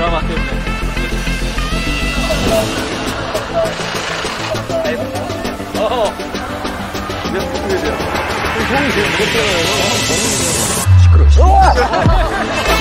드라마 때문에. 내가 무슨 일이야? 형이 지금 무섭잖아요. 시끄러워.